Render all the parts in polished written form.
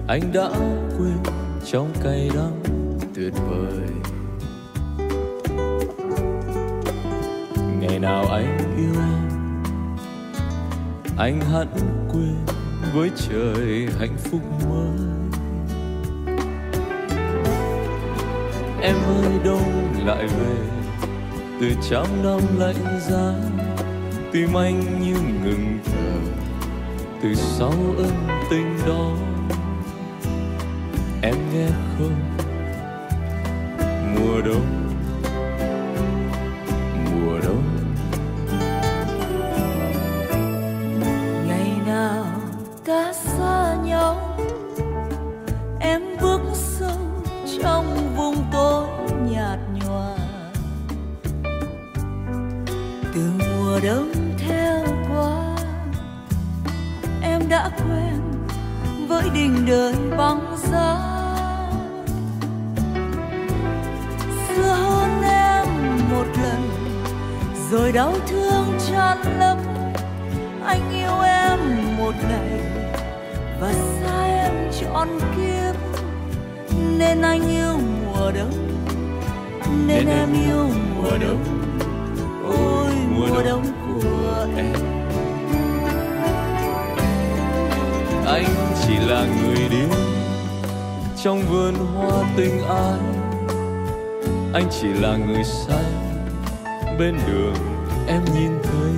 anh đã quên trong cay đắng tuyệt vời. Ngày nào anh yêu em, anh hẳn quên với trời hạnh phúc mới. Em ơi đâu lại về, từ trăm năm lạnh giá, tim anh như ngừng thở từ sau ân tình đó. Em nghe không, mùa đông, mùa đông. Ngày nào ta xa nhau, em bước sâu trong vùng tối nhạt nhòa. Từ mùa đông theo qua, em đã quen với đình đời băng giá. Xưa hôn em một lần rồi đau thương tràn lấp. Anh yêu em một ngày và xa em trọn kiếp, nên anh yêu mùa đông, nên em yêu mùa đông. Ôi mùa đông của em. Anh chỉ là người điên trong vườn hoa tình ái, anh chỉ là người say bên đường em nhìn thấy.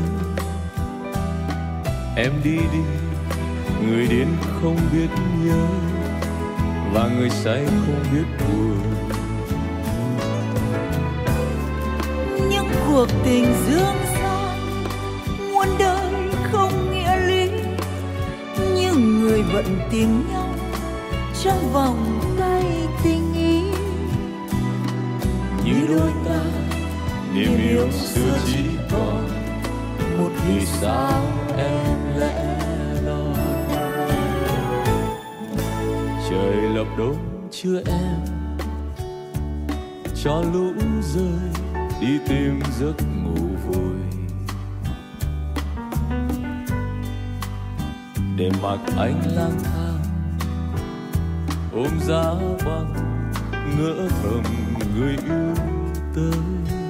Em đi đi, người điên không biết nhớ và người say không biết buồn. Những cuộc tình dương gian muôn đời không nghĩa lý, nhưng người vẫn tìm nhau trong vòng tay tình ý. Như đôi ta niềm yêu xưa chỉ còn một vì sao em lẽ loi. Trời lập đông chưa em, cho lũ rơi đi tìm giấc ngủ vùi, để mặc anh lang thang ôm giá băng ngỡ thầm người yêu tới.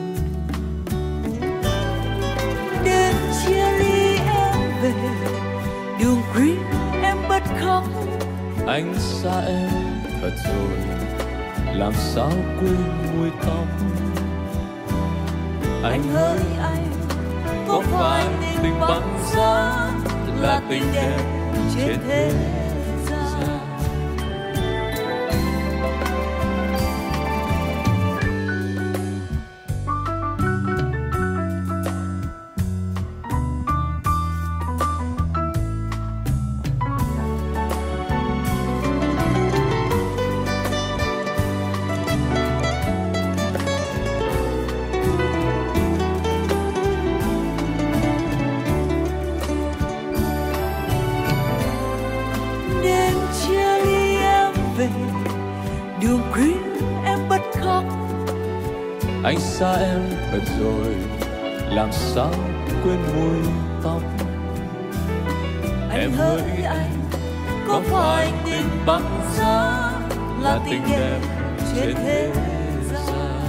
Đêm chia ly em về đường Green em bất khóc. Anh xa em thật rồi, làm sao quên mùi tóc. Anh hỡi anh, có phải tình băng giá là tình đẹp trên thế gian? Đường Green em bất khóc. Anh xa em thật rồi, làm sao quên mùi tóc. Anh hỡi anh, có phải tình băng giá là tình đẹp trên thế gian?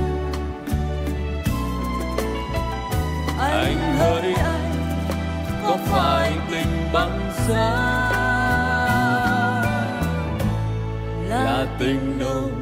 Anh hỡi anh, có phải tình băng giá là tình nồng